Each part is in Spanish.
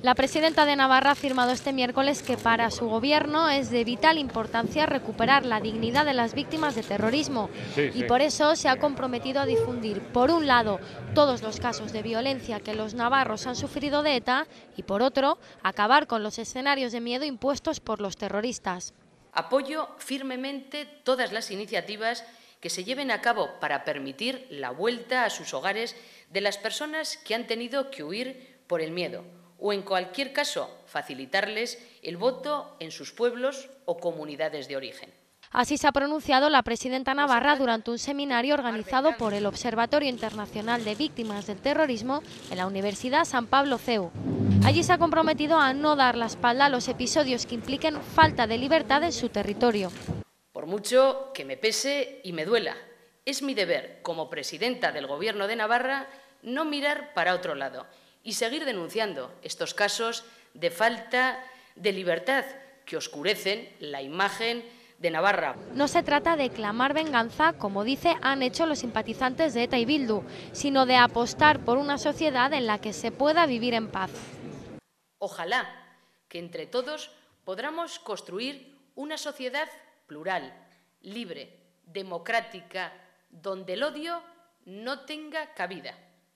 La presidenta de Navarra ha afirmado este miércoles que para su gobierno es de vital importancia recuperar la dignidad de las víctimas de terrorismo y por eso se ha comprometido a difundir, por un lado, todos los casos de violencia que los navarros han sufrido de ETA y, por otro, acabar con los escenarios de miedo impuestos por los terroristas. Apoyo firmemente todas las iniciativas que se lleven a cabo para permitir la vuelta a sus hogares de las personas que han tenido que huir por el miedo, o en cualquier caso facilitarles el voto en sus pueblos o comunidades de origen. Así se ha pronunciado la presidenta navarra durante un seminario organizado por el Observatorio Internacional de Víctimas del Terrorismo en la Universidad San Pablo CEU. Allí se ha comprometido a no dar la espalda a los episodios que impliquen falta de libertad en su territorio. Por mucho que me pese y me duela, es mi deber como presidenta del Gobierno de Navarra no mirar para otro lado y seguir denunciando estos casos de falta de libertad que oscurecen la imagen de Navarra. No se trata de clamar venganza, como dice han hecho los simpatizantes de ETA y Bildu, sino de apostar por una sociedad en la que se pueda vivir en paz. Ojalá que entre todos podamos construir una sociedad plural, libre, democrática, donde el odio no tenga cabida.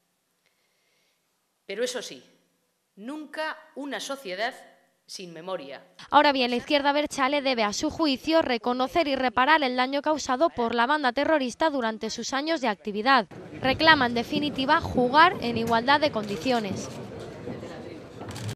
Pero eso sí, nunca una sociedad sin memoria. Ahora bien, la izquierda abertzale debe, a su juicio, reconocer y reparar el daño causado por la banda terrorista durante sus años de actividad. Reclama, en definitiva, jugar en igualdad de condiciones.